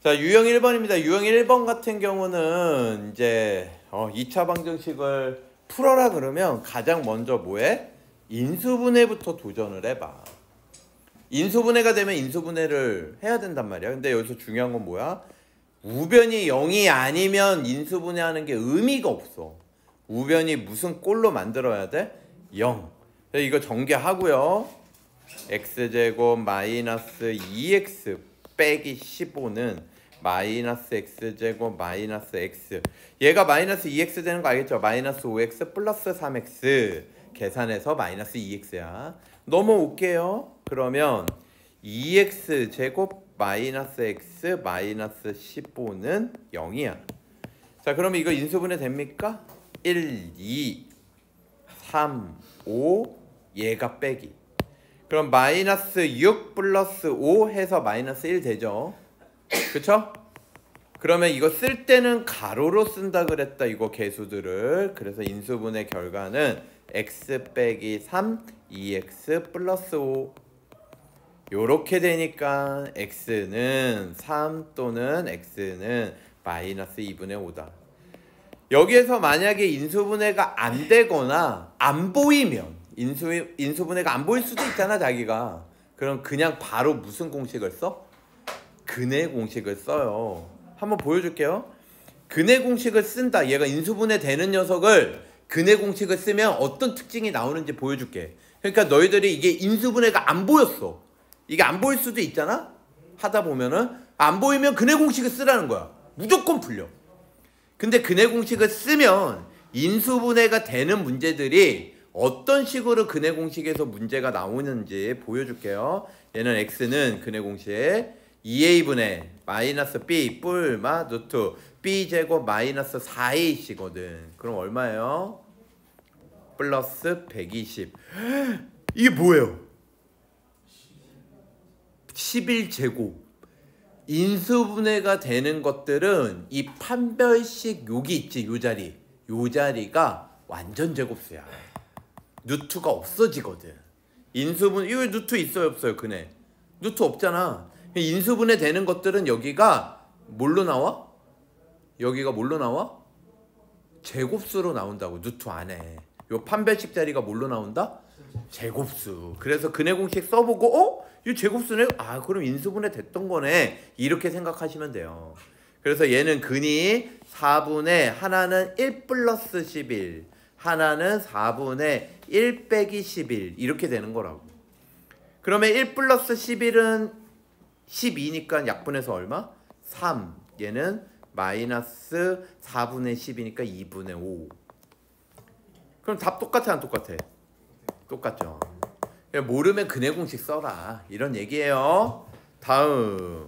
자, 유형 1번입니다. 유형 1번 같은 경우는 이제 2차 방정식을 풀어라 그러면 가장 먼저 뭐해? 인수분해부터 도전을 해봐. 인수분해가 되면 인수분해를 해야 된단 말이야. 근데 여기서 중요한 건 뭐야? 우변이 0이 아니면 인수분해하는 게 의미가 없어. 우변이 무슨 꼴로 만들어야 돼? 0. 이거 전개하고요. x제곱 마이너스 2x 빼기 15는 마이너스 x제곱 마이너스 x. 얘가 마이너스 2x 되는 거 알겠죠? 마이너스 5x 플러스 3x 계산해서 마이너스 2x야. 넘어올게요. 그러면 2x 제곱 마이너스 x 마이너스 15는 0이야. 자, 그러면 이거 인수분해 됩니까? 1, 2, 3, 5 얘가 빼기. 그럼 마이너스 6 플러스 5 해서 마이너스 1 되죠. 그쵸? 그러면 이거 쓸 때는 가로로 쓴다 그랬다, 이거 개수들을. 그래서 인수분해 결과는 x 빼기 3 2x 플러스 5 요렇게 되니까 x는 3 또는 x는 마이너스 2분의 5다. 여기에서 만약에 인수분해가 안 되거나 안 보이면, 인수분해가 안 보일 수도 있잖아 자기가. 그럼 그냥 바로 무슨 공식을 써? 근해 공식을 써요. 한번 보여줄게요. 근해 공식을 쓴다. 얘가 인수분해 되는 녀석을 근해 공식을 쓰면 어떤 특징이 나오는지 보여줄게. 그러니까 너희들이 이게 인수분해가 안 보였어. 이게 안 보일 수도 있잖아. 하다 보면은 안 보이면 근해 공식을 쓰라는 거야. 무조건 풀려. 근데 근해 공식을 쓰면 인수분해가 되는 문제들이 어떤 식으로 근해 공식에서 문제가 나오는지 보여줄게요. 얘는 x는 근해 공식 2a분의 마이너스 b 뿔마 루트 b제곱 마이너스 4ac거든. 그럼 얼마예요? 플러스 120. 이게 뭐예요? 11제곱. 인수분해가 되는 것들은 이 판별식 여기 있지, 요 자리. 요 자리가 완전 제곱수야. 루트가 없어지거든. 인수분해, 이거 루트 있어요 없어요? 근해 루트 없잖아. 인수분해 되는 것들은 여기가 뭘로 나와? 여기가 뭘로 나와? 제곱수로 나온다고. 루트 안에 요 판별식 자리가 뭘로 나온다? 제곱수. 그래서 근해 공식 써보고 이 제곱수네? 아, 그럼 인수분해 됐던 거네. 이렇게 생각하시면 돼요. 그래서 얘는 근이 4분의 하나는 1 플러스 11 하나는 4분의 1 빼기 11 이렇게 되는 거라고. 그러면 1 플러스 11은 12니까 약분해서 얼마? 3. 얘는 마이너스 4분의 10이니까 2분의 5. 그럼 답 똑같아 안 똑같아? 똑같죠. 모르면 근해 공식 써라 이런 얘기예요. 다음.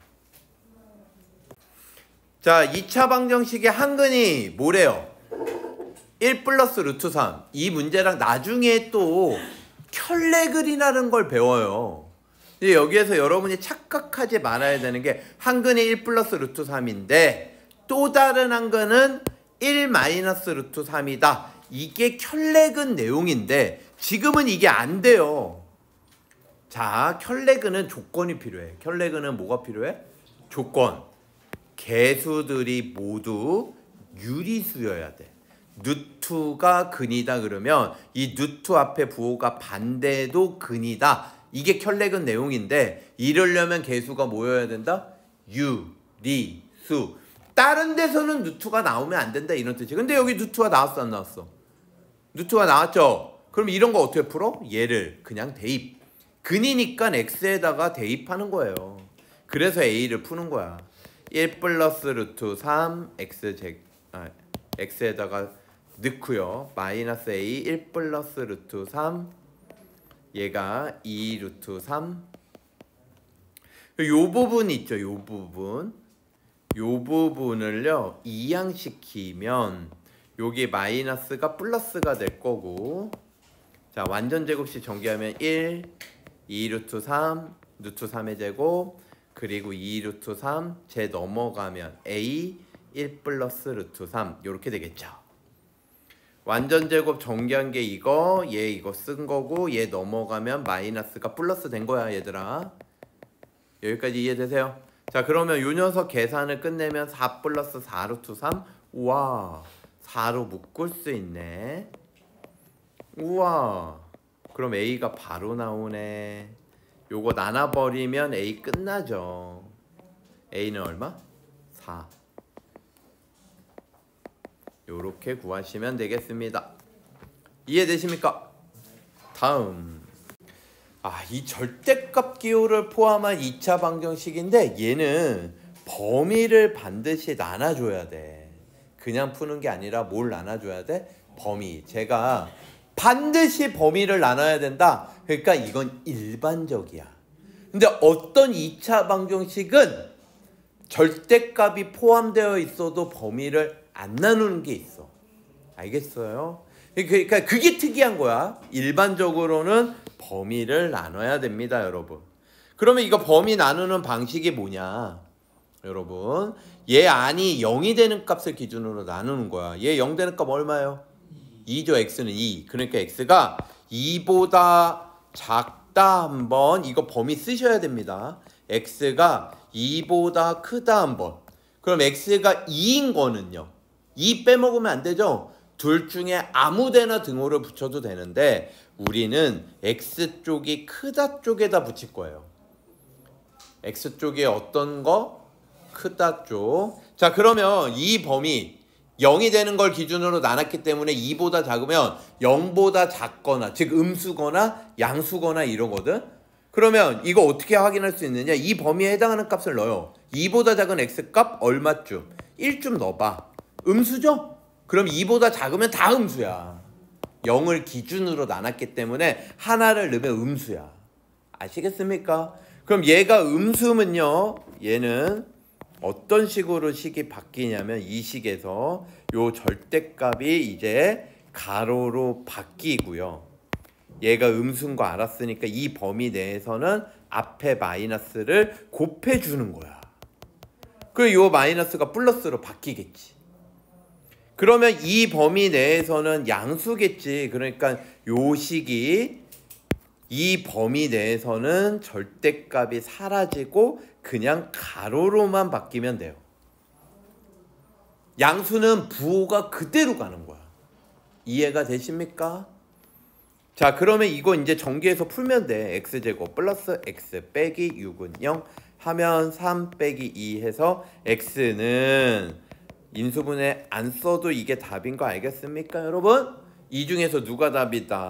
자, 2차 방정식의 한근이 뭐래요? 1 플러스 루트 3. 이 문제랑 나중에 또 켤레글이라는 걸 배워요. 이제 여기에서 여러분이 착각하지 말아야 되는 게 한근이 1 플러스 루트 3인데 또 다른 한근은 1 마이너스 루트 3이다. 이게 켤레근 내용인데 지금은 이게 안 돼요. 자, 켤레근은 조건이 필요해. 켤레근은 뭐가 필요해? 조건. 개수들이 모두 유리수여야 돼. 누투가 근이다 그러면 이 누투 앞에 부호가 반대도 근이다. 이게 켤레근 내용인데 이러려면 개수가 뭐여야 된다? 유리수. 다른 데서는 누투가 나오면 안 된다 이런 뜻이야. 근데 여기 누투가 나왔어 안 나왔어? 누투가 나왔죠? 그럼 이런 거 어떻게 풀어? 얘를 그냥 대입. 근이니까 x에다가 대입하는 거예요. 그래서 a를 푸는 거야. 1 플러스 루트 3 x에다가 넣고요. 마이너스 a 1 플러스 루트 3 얘가 2 루트 3. 요 부분 있죠. 요 부분. 요 부분을요 이항시키면 여기 마이너스가 플러스가 될 거고. 자, 완전 제곱식 전개하면 1 2 루트 3 루트 3의 제곱 그리고 2 루트 3 제 넘어가면 a 1 플러스 루트 3 요렇게 되겠죠. 완전 제곱 전개한 게 이거, 얘 이거 쓴 거고 얘 넘어가면 마이너스가 플러스 된 거야 얘들아. 여기까지 이해되세요? 자, 그러면 요 녀석 계산을 끝내면 4 플러스 4 루트 3. 우와, 4로 묶을 수 있네. 우와, 그럼 A가 바로 나오네. 요거 나눠버리면 A 끝나죠. A는 얼마? 4. 요렇게 구하시면 되겠습니다. 이해되십니까? 다음, 이 절대값 기호를 포함한 2차 방정식인데 얘는 범위를 반드시 나눠줘야 돼. 그냥 푸는 게 아니라 뭘 나눠줘야 돼? 범위. 제가 반드시 범위를 나눠야 된다. 그러니까 이건 일반적이야. 근데 어떤 2차 방정식은 절대값이 포함되어 있어도 범위를 안 나누는 게 있어. 알겠어요? 그러니까 그게 특이한 거야. 일반적으로는 범위를 나눠야 됩니다, 여러분. 그러면 이거 범위 나누는 방식이 뭐냐? 여러분, 얘 안이 0이 되는 값을 기준으로 나누는 거야. 얘 0 되는 값 얼마예요? 2죠. x는 2. 그러니까 x가 2보다 작다 한번, 이거 범위 쓰셔야 됩니다. x가 2보다 크다 한번. 그럼 x가 2인 거는요, 2 빼먹으면 안 되죠? 둘 중에 아무 데나 등호를 붙여도 되는데 우리는 x쪽이 크다 쪽에다 붙일 거예요. x쪽에 어떤 거? 크다 쪽. 자, 그러면 이 범위 0이 되는 걸 기준으로 나눴기 때문에 2보다 작으면 0보다 작거나, 즉 음수거나 양수거나 이러거든. 그러면 이거 어떻게 확인할 수 있느냐? 이 범위에 해당하는 값을 넣어요. 2보다 작은 x값 얼마쯤? 1쯤 넣어봐. 음수죠? 그럼 2보다 작으면 다 음수야. 0을 기준으로 나눴기 때문에 하나를 넣으면 음수야. 아시겠습니까? 그럼 얘가 음수면요, 얘는 어떤 식으로 식이 바뀌냐면 이 식에서 요 절대값이 이제 가로로 바뀌고요. 얘가 음수인 거 알았으니까 이 범위 내에서는 앞에 마이너스를 곱해주는 거야. 그리고 요 마이너스가 플러스로 바뀌겠지. 그러면 이 범위 내에서는 양수겠지. 그러니까 요 식이 이 범위 내에서는 절대값이 사라지고 그냥 가로로만 바뀌면 돼요. 양수는 부호가 그대로 가는 거야. 이해가 되십니까? 자, 그러면 이거 이제 전기해서 풀면 돼. x제곱 플러스 x 빼기 6은 0 하면 3 빼기 2 해서 x는 인수분해 안 써도 이게 답인 거 알겠습니까, 여러분? 이 중에서 누가 답이다?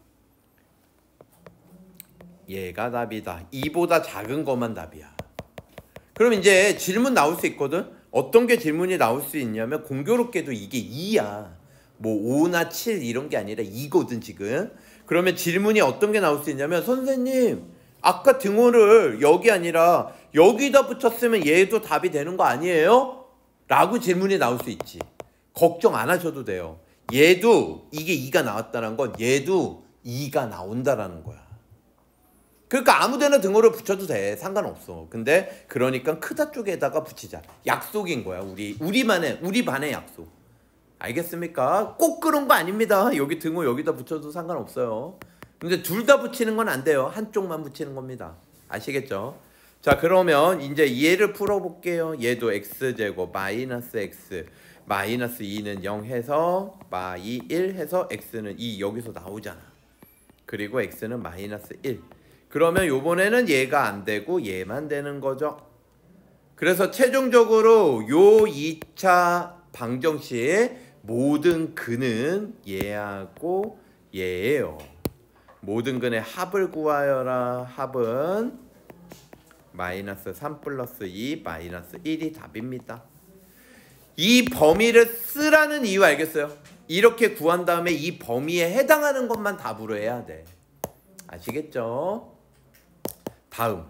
얘가 답이다. 2보다 작은 것만 답이야. 그럼 이제 질문 나올 수 있거든? 어떤 게 질문이 나올 수 있냐면 공교롭게도 이게 2야. 뭐 5나 7 이런 게 아니라 2거든 지금. 그러면 질문이 어떤 게 나올 수 있냐면 선생님, 아까 등호를 여기 아니라 여기다 붙였으면 얘도 답이 되는 거 아니에요? 라고 질문이 나올 수 있지. 걱정 안 하셔도 돼요. 얘도 이게 2가 나왔다는 건 얘도 2가 나온다라는 거야. 그러니까 아무데나 등호를 붙여도 돼. 상관없어. 근데 그러니까 크다 쪽에다가 붙이자. 약속인 거야. 우리 반의 약속. 알겠습니까? 꼭 그런 거 아닙니다. 여기 등호 여기다 붙여도 상관없어요. 근데 둘 다 붙이는 건 안 돼요. 한쪽만 붙이는 겁니다. 아시겠죠? 자, 그러면 이제 얘를 풀어볼게요. 얘도 x제곱 마이너스 x 마이너스 2는 0 해서 마이 1 해서 x는 2 여기서 나오잖아. 그리고 x는 마이너스 1. 그러면 요번에는 얘가 안 되고 얘만 되는 거죠. 그래서 최종적으로 요 2차 방정식 모든 근은 얘하고 얘예요. 모든 근의 합을 구하여라. 합은 마이너스 3 플러스 2 마이너스 1이 답입니다. 이 범위를 쓰라는 이유 알겠어요? 이렇게 구한 다음에 이 범위에 해당하는 것만 답으로 해야 돼. 아시겠죠? 다음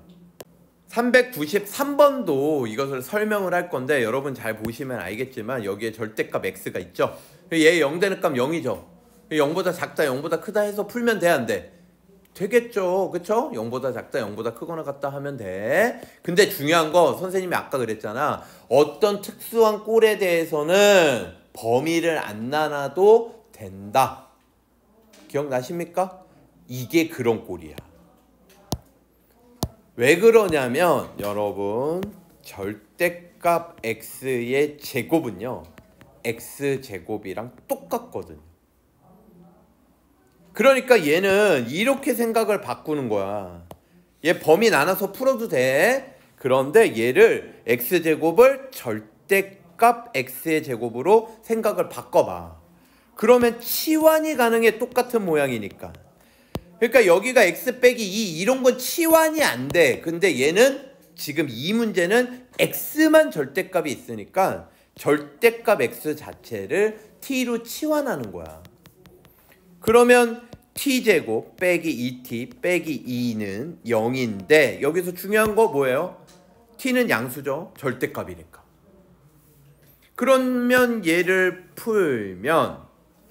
393번도 이것을 설명을 할 건데 여러분 잘 보시면 알겠지만 여기에 절대값 x가 있죠. 얘 0 되는 값 0이죠. 0보다 작다 0보다 크다 해서 풀면 돼 안 돼? 되겠죠. 그쵸? 0보다 작다 0보다 크거나 같다 하면 돼. 근데 중요한 거 선생님이 아까 그랬잖아. 어떤 특수한 꼴에 대해서는 범위를 안 나눠도 된다. 기억나십니까? 이게 그런 꼴이야. 왜 그러냐면 여러분 절대값 x의 제곱은요 x제곱이랑 똑같거든요. 그러니까 얘는 이렇게 생각을 바꾸는 거야. 얘 범위 나눠서 풀어도 돼. 그런데 얘를 x제곱을 절대값 x의 제곱으로 생각을 바꿔봐. 그러면 치환이 가능해. 똑같은 모양이니까. 그러니까 여기가 x 빼기 2 이런 건 치환이 안 돼. 근데 얘는 지금 이 문제는 x만 절대값이 있으니까 절대값 x 자체를 t로 치환하는 거야. 그러면 t제곱 빼기 2t 빼기 2는 0인데 여기서 중요한 거 뭐예요? t는 양수죠. 절대값이니까. 그러면 얘를 풀면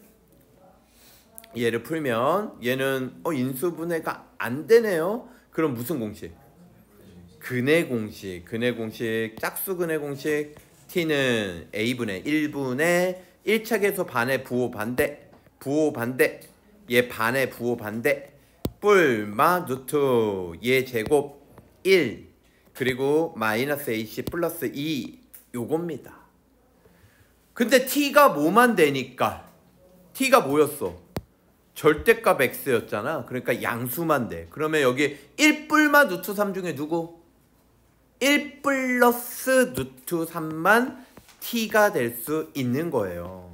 얘는 인수분해가 안 되네요. 그럼 무슨 공식? 근해 공식. 짝수 근해 공식. t는 a분의 1분의 1차 계수 반의 부호 반대 얘 반의 부호 반대 뿔마 루트 얘 제곱 1 그리고 마이너스 ac 플러스 2 요겁니다. 근데 t가 뭐만 되니까 t가 뭐였어? 절대값 x였잖아. 그러니까 양수만 돼. 그러면 여기 1뿔마 루트 3 중에 누구? 1 플러스 루트 3만 t가 될 수 있는 거예요.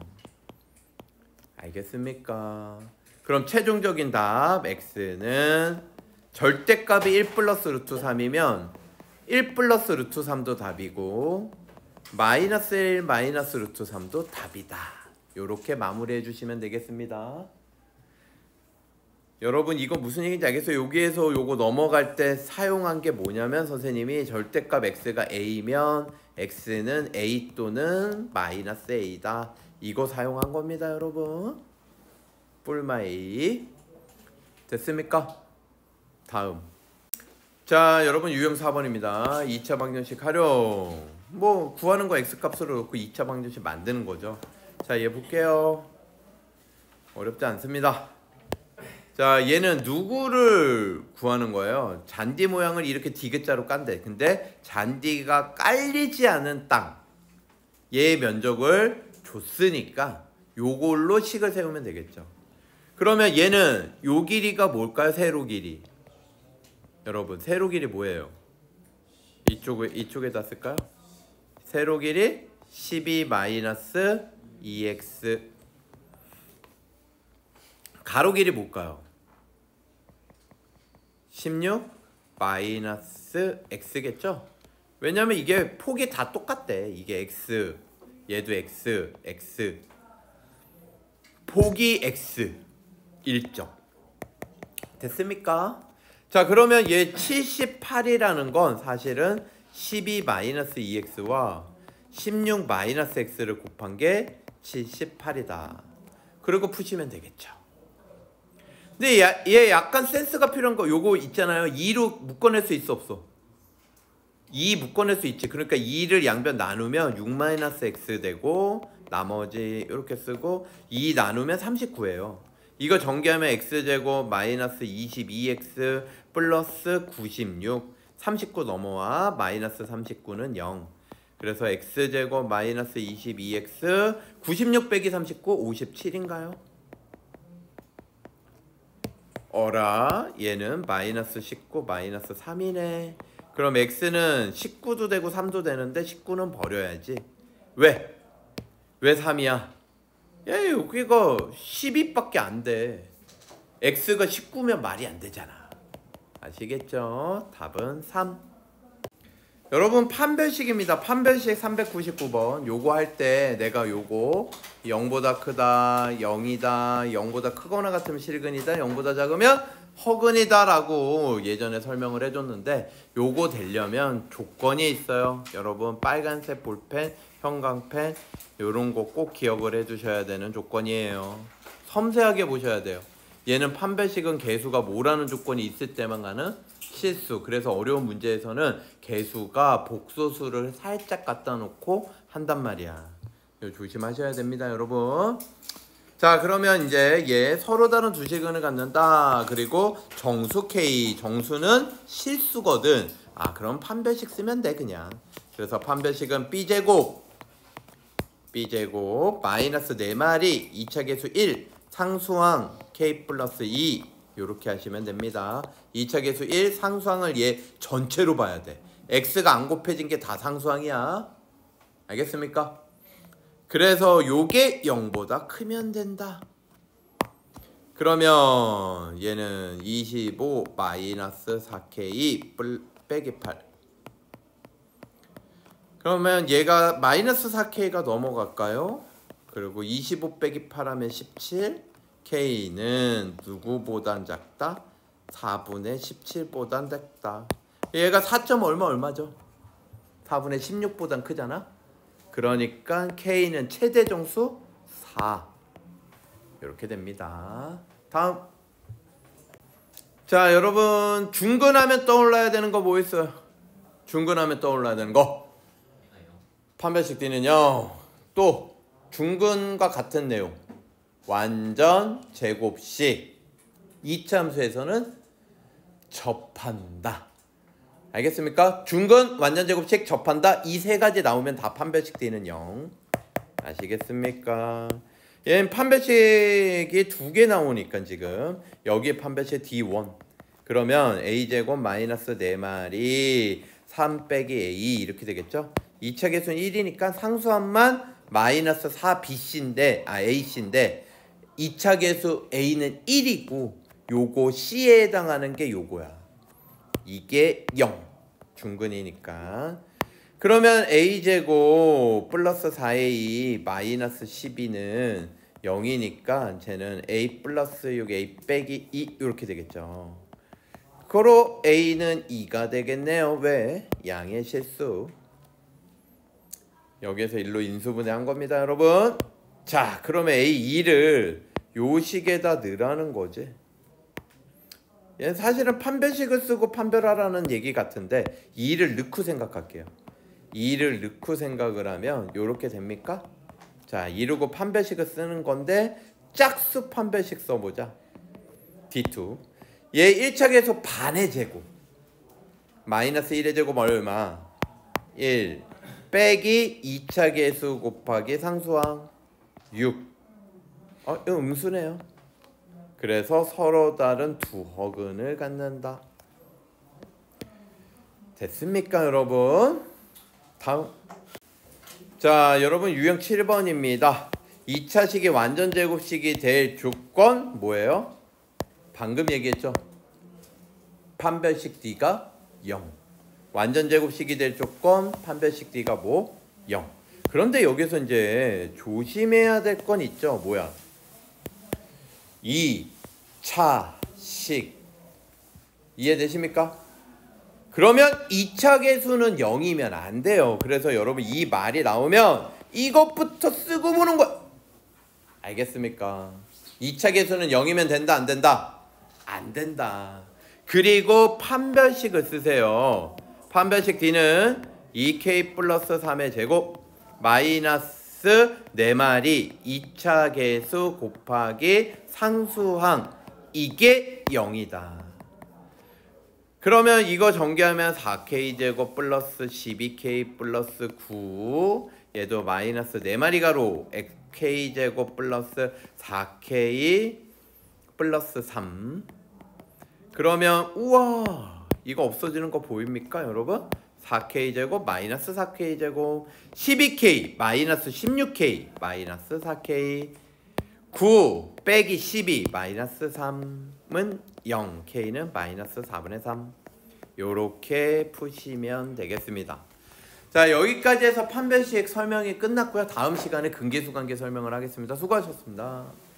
알겠습니까? 그럼 최종적인 답 x는 절대값이 1 플러스 루트 3이면 1 플러스 루트 3도 답이고 마이너스 1 마이너스 루트 3도 답이다. 요렇게 마무리해 주시면 되겠습니다. 여러분 이거 무슨 얘기인지 알겠어요? 여기에서 요거 넘어갈 때 사용한 게 뭐냐면 선생님이 절대값 x가 a면 x는 a 또는 마이너스 a다. 이거 사용한 겁니다, 여러분. 뿔마 a. 됐습니까? 다음. 자, 여러분 유형 4번입니다. 2차 방정식 활용. 뭐 구하는 거 x값으로 놓고 2차 방정식 만드는 거죠. 자, 얘 볼게요. 어렵지 않습니다. 자, 얘는 누구를 구하는 거예요? 잔디 모양을 이렇게 디귿자로 깐대. 근데 잔디가 깔리지 않은 땅. 얘의 면적을 줬으니까 요걸로 식을 세우면 되겠죠. 그러면 얘는 요 길이가 뭘까요? 세로 길이. 여러분, 세로 길이 뭐예요? 이쪽에다 쓸까요? 세로 길이 12-2x. 가로 길이 뭘까요? 16 x겠죠? 왜냐면 이게 폭이 다 똑같대. 이게 x, 얘도 x. 폭이 x 일정. 됐습니까? 자, 그러면 얘 78이라는 건 사실은 12-2x와 16-x를 곱한 게 78이다. 그리고 푸시면 되겠죠. 근데 얘 약간 센스가 필요한 거 요거 있잖아요. 2로 묶어낼 수 있어 없어? 2 묶어낼 수 있지. 그러니까 2를 양변 나누면 6-x 되고 나머지 이렇게 쓰고 2 나누면 39예요. 이거 전개하면 x제곱 마이너스 22x 플러스 96 39 넘어와 마이너스 39는 0. 그래서 x제곱 마이너스 22x 96 빼기 39 57인가요? 어라, 얘는 마이너스 19 마이너스 3이네. 그럼 x는 19도 되고 3도 되는데 19는 버려야지. 왜? 왜 3이야? 야, 여기가 12밖에 안 돼. x가 19면 말이 안 되잖아. 아시겠죠? 답은 3. 여러분 판별식입니다. 판별식 399번. 요거 할 때 내가 요거 0보다 크다, 0이다, 0보다 크거나 같으면 실근이다, 0보다 작으면 허근이다 라고 예전에 설명을 해줬는데 요거 되려면 조건이 있어요. 여러분 빨간색 볼펜, 형광펜 요런 거 꼭 기억을 해주셔야 되는 조건이에요. 섬세하게 보셔야 돼요. 얘는 판별식은 개수가 뭐라는 조건이 있을 때만 가는 실수. 그래서 어려운 문제에서는 개수가 복소수를 살짝 갖다 놓고 한단 말이야. 이거 조심하셔야 됩니다, 여러분. 자, 그러면 이제 얘 서로 다른 두 실근을 갖는다. 그리고 정수 K, 정수는 실수거든. 아, 그럼 판별식 쓰면 돼. 그냥 그래서 판별식은 b제곱 마이너스 4마리 2차 계수 1 상수항 k 플러스 2 요렇게 하시면 됩니다. 2차 계수 1 상수항을 얘 전체로 봐야 돼. x가 안 곱해진 게 다 상수항이야. 알겠습니까? 그래서 요게 0보다 크면 된다. 그러면 얘는 25 마이너스 4k 빼기 8. 그러면 얘가 마이너스 4k가 넘어갈까요? 그리고 25 빼기 8 하면 17. k는 누구보단 작다? 4분의 17보단 작다. 얘가 4점 얼마죠? 4분의 16보단 크잖아? 그러니까 k는 최대 정수 4. 이렇게 됩니다. 다음. 자, 여러분 중근하면 떠올라야 되는 거 뭐 있어요? 중근하면 떠올라야 되는 거. 판별식 D는요. 또 중근과 같은 내용. 완전 제곱식. 이차함수에서는 접한다. 알겠습니까? 중근, 완전 제곱식, 접한다. 이 세 가지 나오면 다 판별식 D는 0. 아시겠습니까? 얘는 판별식이 2개 나오니까 지금 여기에 판별식 D1. 그러면 A제곱 마이너스 4마리 3 빼기 A 이렇게 되겠죠? 2차 계수는 1이니까 상수함만 마이너스 4BC인데 AC인데 2차 계수 A는 1이고 요거 C에 해당하는 게 요거야. 이게 0. 중근이니까. 그러면 A제곱 플러스 4A 마이너스 12는 0이니까 쟤는 A 플러스 6 A 빼기 2 이렇게 되겠죠. 그로 A는 2가 되겠네요. 왜? 양의 실수. 여기에서 1로 인수분해한 겁니다, 여러분. 자, 그러면 A2를 요 식에다 넣으라는 거지. 얘는 사실은 판별식을 쓰고 판별하라는 얘기 같은데 2를 넣고 생각할게요. 2를 넣고 생각을 하면 요렇게 됩니까? 자, 이러고 판별식을 쓰는 건데 짝수 판별식 써보자. D2. 얘 1차 계수 반의 제곱. 마이너스 1의 제곱 얼마? 1 빼기 2차 계수 곱하기 상수항 6. 이거 음수네요. 그래서 서로 다른 두 허근을 갖는다. 됐습니까, 여러분? 다음. 자, 여러분 유형 7번입니다. 2차식이 완전 제곱식이 될 조건 뭐예요? 방금 얘기했죠. 판별식 D가 0. 완전 제곱식이 될 조건 판별식 D가 뭐? 0. 그런데 여기서 이제 조심해야 될 건 있죠. 뭐야? 2차식. 이해되십니까? 그러면 2차 계수는 0이면 안 돼요. 그래서 여러분 이 말이 나오면 이것부터 쓰고 보는 거야. 알겠습니까? 2차 계수는 0이면 된다, 안 된다? 안 된다. 그리고 판별식을 쓰세요. 판별식 D는 2K 플러스 3의 제곱 마이너스 4마리 2차 계수 곱하기 상수항 이게 0이다. 그러면 이거 전개하면 4K제곱 플러스 12K 플러스 9 얘도 마이너스 4마리 가로 K제곱 플러스 4K 플러스 3 그러면 우와 이거 없어지는 거 보입니까 여러분? 4K제곱 마이너스 4K제곱 12K 마이너스 16K 마이너스 4K 9 빼기 12 마이너스 3은 0 K는 마이너스 4분의 3 요렇게 푸시면 되겠습니다. 자 여기까지 해서 판별식 설명이 끝났고요. 다음 시간에 근계수관계 설명을 하겠습니다. 수고하셨습니다.